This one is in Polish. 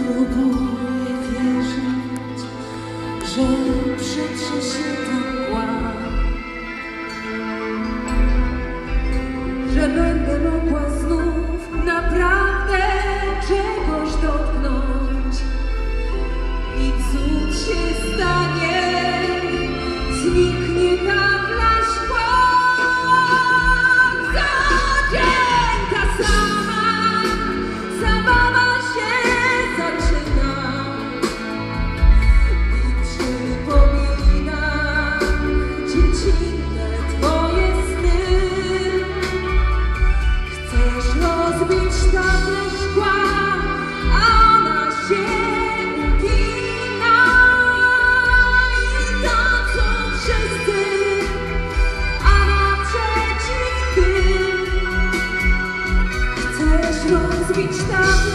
Próbuję wierzyć, że przetrze się ta mgła, że będę mogła znów naprawdę czegoś dotknąć i cud się stanie, zniknie ta flaszka. Rozbić tam